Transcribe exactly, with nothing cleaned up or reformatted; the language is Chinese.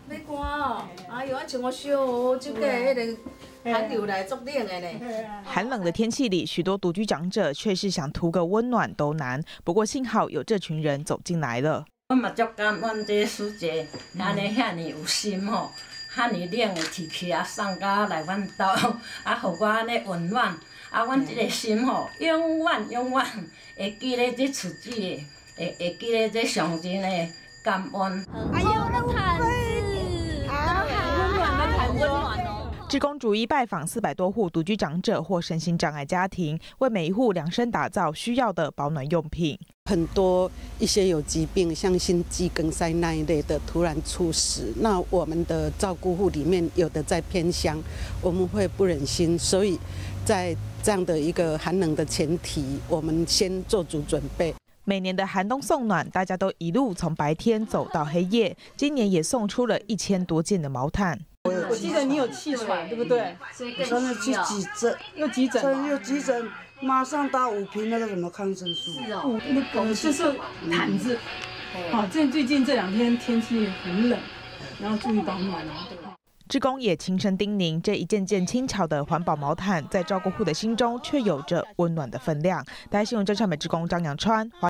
要寒哦，哎呦，俺穿我小哦，这个迄个寒流来足冷的呢。 寒冷的天气里，许多独居长者却是想图个温暖都难。不过幸好有这群人走进来了。 我嘛足感恩这个师姐，安尼遐尼有心吼，遐尼冷的天气啊，送到来阮兜，啊，互我安尼温暖。啊，阮这个心吼，永远永远会记咧这厝子的，会会记咧这上人的感恩。 哎呦，那毯子，好温暖的毯子，温暖哦。 志工逐一拜访四百多户独居长者或身心障碍家庭，为每一户量身打造需要的保暖用品。 很多一些有疾病，像心肌梗塞那一类的突然猝死，那我们的照顾户里面有的在偏乡，我们会不忍心，所以在这样的一个寒冷的前提，我们先做足准备。 每年的寒冬送暖，大家都一路从白天走到黑夜。今年也送出了一千多件的毛毯。 我记得你有气喘，对不对？ 真的去急诊， 又急诊， 又急诊，马上打五瓶那个什么抗生素。 是哦， 那个就是毯子。好，这最近这两天天气很冷，然后注意保暖哦。 志工也轻声叮咛，这一件件轻巧的环保毛毯，在照顾户的心中却有着温暖的分量。台新闻真善美志工张阳川。